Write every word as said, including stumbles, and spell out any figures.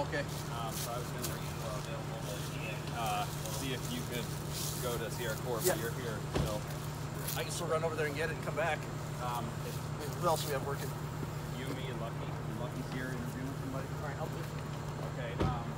Okay. Um, so I was going to make you available to uh, see if you could go to Sierra Corp. Yeah. You're here, so I can still run over there and get it and come back. um, Who else do we have working? you, me, and Lucky. And Lucky's here interviewing somebody. All right, I'll do it. Okay. Um,